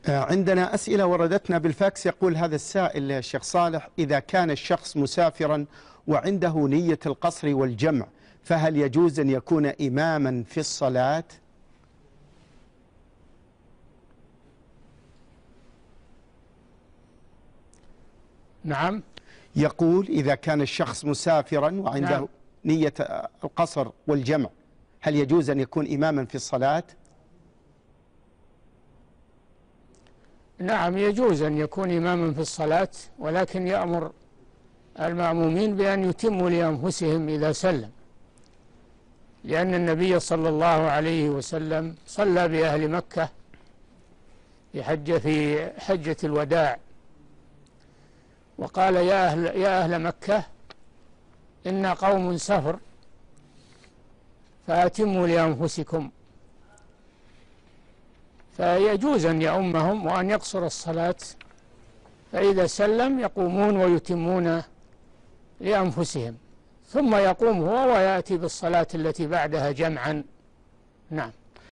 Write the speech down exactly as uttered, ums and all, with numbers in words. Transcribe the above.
عندنا أسئلة وردتنا بالفاكس. يقول هذا السائل الشيخ صالح: إذا كان الشخص مسافرا وعنده نية القصر والجمع فهل يجوز أن يكون إماما في الصلاة؟ نعم. يقول إذا كان الشخص مسافرا وعنده نعم. نية القصر والجمع هل يجوز أن يكون إماما في الصلاة؟ نعم، يجوز أن يكون إماما في الصلاة، ولكن يأمر المأمومين بأن يتموا لأنفسهم إذا سلم، لأن النبي صلى الله عليه وسلم صلى بأهل مكة في حجة في حجة الوداع، وقال: يا أهل, يا أهل مكة إن قوم سفر فأتموا لأنفسكم. فيجوز أن يؤمهم وأن يقصر الصلاة، فإذا سلم يقومون ويتمون لأنفسهم، ثم يقوم هو ويأتي بالصلاة التي بعدها جمعا. نعم.